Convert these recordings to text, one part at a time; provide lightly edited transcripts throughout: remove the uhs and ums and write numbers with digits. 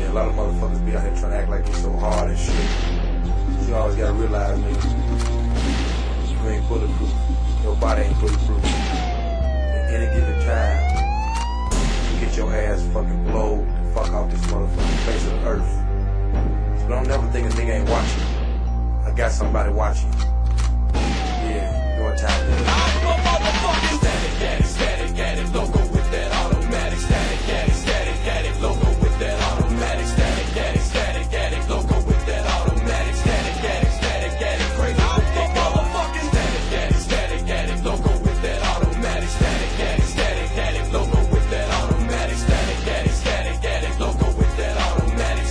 A lot of motherfuckers be out here trying to act like they so hard and shit. You always gotta realize, nigga, you ain't bulletproof. Your body ain't bulletproof. At any given time, you get your ass fucking blowed the fuck off this motherfucking face of the earth. So don't never think a nigga ain't watching. I got somebody watching. Yeah, you know what time it is. I'm a motherfucking static, loco with that automatic. Static, loco with that automatic. Static, loco with that automatic. Static, crazy. I'm a motherfucking static, loco with that automatic. Static, loco with that automatic. Static, loco with that automatic.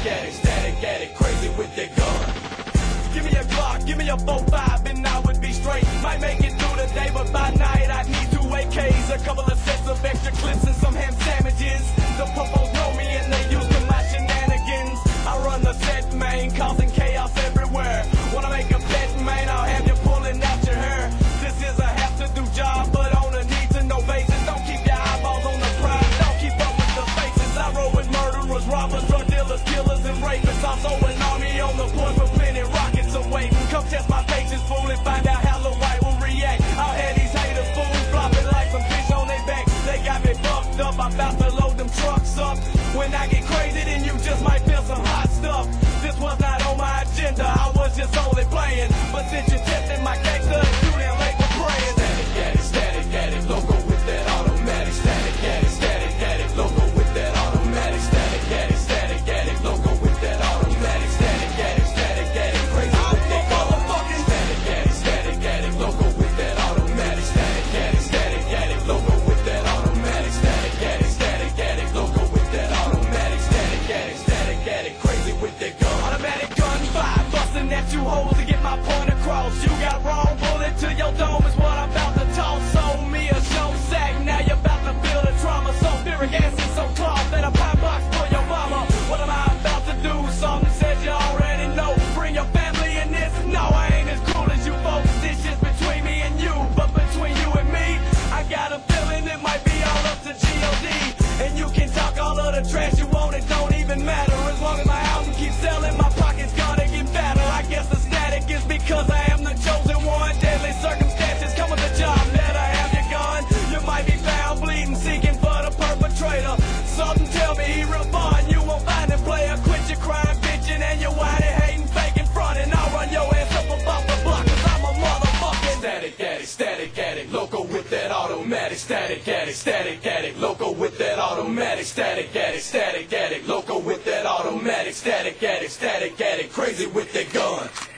Static, crazy with that gun. Give me a Glock, give me a 4-5, and I would be straight. Might make it through the day, but by night I need 2 AKs, a couple of sets of extra clips, and some ham sandwiches. The popos know me and they used to my shenanigans. I run the set, man, causing chaos everywhere. Wanna make a bet, man, I'll have you pulling out your hair. This is a have-to-do job, but on a need-to-know basis. Don't keep your eyeballs on the prize, don't keep up with the faces. I roll with murderers, robbers, drug dealers, killers, and rapists. Also an army on the board for plenty rockets awaiting. Come test my patience, fool, and find out how the white will react. I'll have these haters, fools, flopping like some fish on their back. They got me buffed up, I'm about to load them trucks up. When I get crazy, then you just might feel some hot stuff. This was not on my agenda, I was just only playing. But since you're testing my gangster, it's too damn late for praying. Static, loco with that automatic. Static, loco with that automatic. Static, loco with that automatic. Static, crazy with that motherfucking static, loco with that automatic. Static, loco with that automatic. Static, loco with that automatic. Static, crazy with that gun. Automatic gunfire, busting at you hoes to get my point across. You got wrong bullet to your dome is what I'm about to toss. Sold me a show sack, now you're about to feel the trauma. So sulfuric acid, so cloth, and a pie box for your mama. What am I about to do? Something said you already know. Bring your family in this? No, I ain't as cool as you folks. This shit's between me and you, but between you and me, I got a feeling it might be all up to G.O.D. And you can talk all of the trash you want, it don't even matter. As long as my album keeps selling, my pocket's gonna get fatter. I guess the static is because I am the chosen one. Deadly circumstances come with the job, better have your gun. You might be found bleeding, seeking for the perpetrator. Something tell me he real fun, you won't find it, player. Quit your crime, bitching, and your whining, hating, faking, fronting. I'll run your ass up above the block, cause I'm a motherfucking static addict, loco with that automatic. Static addict, loco with that automatic. Static addict, loco with that automatic. Static addict, crazy with that gun.